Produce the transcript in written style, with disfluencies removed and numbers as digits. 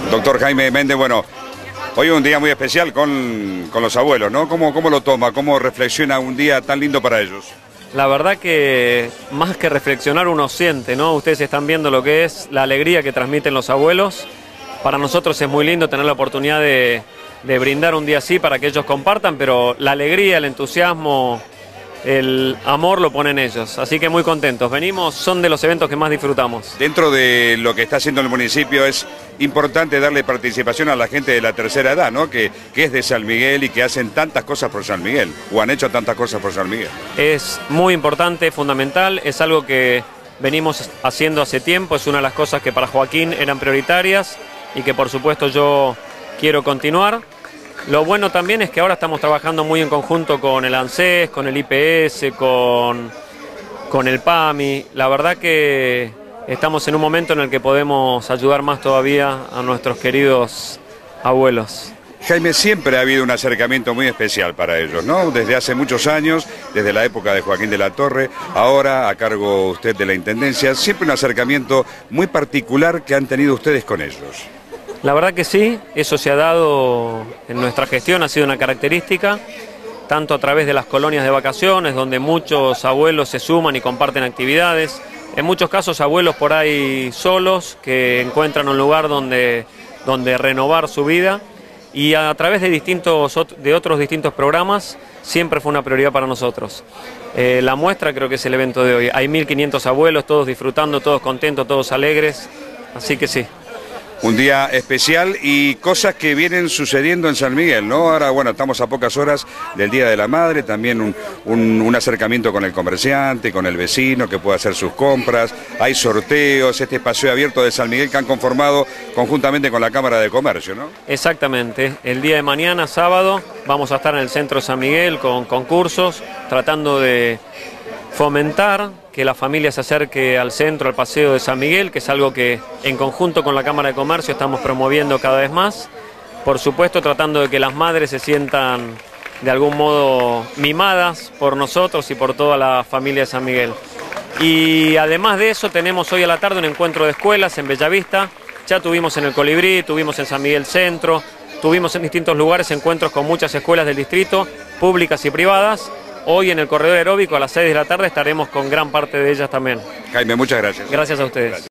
Doctor Jaime Méndez, bueno, hoy es un día muy especial con los abuelos, ¿no? ¿Cómo lo toma? ¿Cómo reflexiona un día tan lindo para ellos? La verdad que más que reflexionar uno siente, ¿no? Ustedes están viendo lo que es la alegría que transmiten los abuelos. Para nosotros es muy lindo tener la oportunidad de brindar un día así para que ellos compartan, pero la alegría, el entusiasmo, el amor lo ponen ellos. Así que muy contentos. Venimos, son de los eventos que más disfrutamos. Dentro de lo que está haciendo el municipio es importante darle participación a la gente de la tercera edad, ¿no? Que es de San Miguel y que hacen tantas cosas por San Miguel, o han hecho tantas cosas por San Miguel. Es muy importante, fundamental, es algo que venimos haciendo hace tiempo, es una de las cosas que para Joaquín eran prioritarias y que por supuesto yo quiero continuar. Lo bueno también es que ahora estamos trabajando muy en conjunto con el ANSES, con el IPS, con el PAMI. La verdad que estamos en un momento en el que podemos ayudar más todavía a nuestros queridos abuelos. Jaime, siempre ha habido un acercamiento muy especial para ellos, ¿no? Desde hace muchos años, desde la época de Joaquín de la Torre, ahora a cargo usted de la Intendencia, siempre un acercamiento muy particular que han tenido ustedes con ellos. La verdad que sí, eso se ha dado en nuestra gestión, ha sido una característica, tanto a través de las colonias de vacaciones, donde muchos abuelos se suman y comparten actividades, en muchos casos abuelos por ahí solos, que encuentran un lugar donde renovar su vida, y a través de otros distintos programas, siempre fue una prioridad para nosotros. La muestra creo que es el evento de hoy, hay 1500 abuelos, todos disfrutando, todos contentos, todos alegres, así que sí. Un día especial y cosas que vienen sucediendo en San Miguel, ¿no? Ahora, bueno, estamos a pocas horas del Día de la Madre, también un acercamiento con el comerciante, con el vecino que puede hacer sus compras, hay sorteos, este paseo abierto de San Miguel que han conformado conjuntamente con la Cámara de Comercio, ¿no? Exactamente, el día de mañana, sábado, vamos a estar en el centro de San Miguel con concursos, tratando de fomentar que la familia se acerque al centro, al paseo de San Miguel, que es algo que en conjunto con la Cámara de Comercio estamos promoviendo cada vez más. Por supuesto, tratando de que las madres se sientan de algún modo mimadas por nosotros y por toda la familia de San Miguel. Y además de eso, tenemos hoy a la tarde un encuentro de escuelas en Bellavista. Ya tuvimos en el Colibrí, tuvimos en San Miguel Centro, tuvimos en distintos lugares encuentros con muchas escuelas del distrito, públicas y privadas. Hoy en el corredor aeróbico a las 6 de la tarde estaremos con gran parte de ellas también. Jaime, muchas gracias. Gracias a ustedes. Gracias.